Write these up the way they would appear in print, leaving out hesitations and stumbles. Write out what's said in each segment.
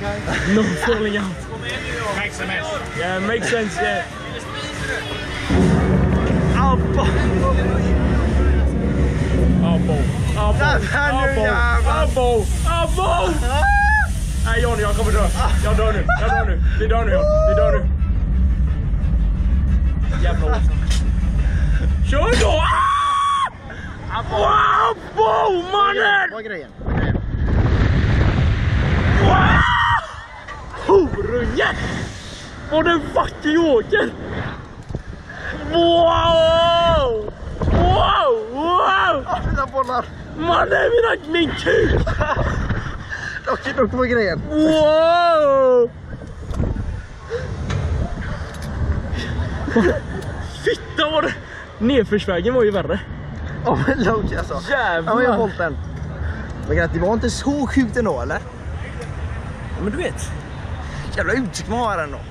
okay? Not falling out. Makes a mess. Yeah, makes sense, yeah. Abba! Abbo! Nej Johnny, jag kommer dö. Jag dör nu. Det dör nu. Jävla åsna. Kör då! Abbo, mannen! Vad är grejen? Horunge! Vad den fucking åker! Wow! Mina bollar! Mannen, min kuk! Okej, upp på grejen. Wow! Fitta vad det... Nedförsvägen var ju värre. Ja, men långt alltså. Jävlar. Ja, men jag har hållit den. Men det var inte så sjukt ändå, eller? Ja, men du vet. Jävla utsikt man har ändå.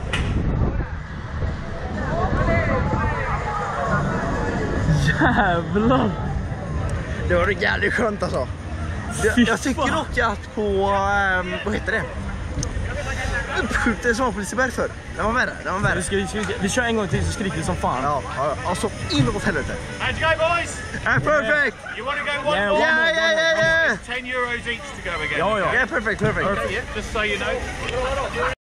Jävlar. Det var jävligt skönt alltså. Jag tycker dock att på, vad heter det? Uppskjuten som var på Liseberg förr. Den var värre. Vi kör en gång till så skriker det som fan. Ja, alltså inåt helvete. How'd you go, boys? Perfect! You want to go one Yeah, more? Yeah. It's €10 each to go again. Ja. Yeah, perfect. Okay, yeah, just so you know.